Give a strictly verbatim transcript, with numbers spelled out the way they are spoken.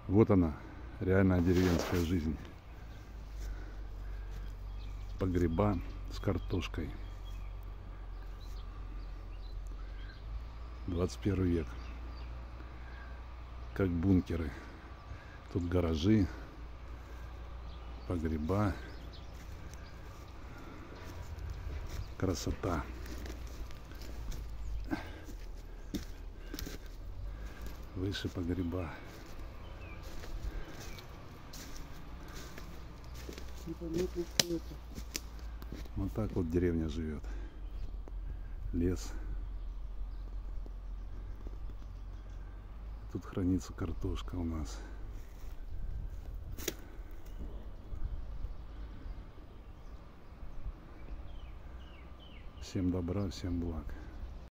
Вот она, реальная деревенская жизнь. Погреба с картошкой. двадцать первый век. Как бункеры. Тут гаражи, погреба. Красота. Выше погреба. Непонятно, что это. Вот так вот деревня живет. Лес. Тут хранится картошка у нас. Всем добра, всем благ.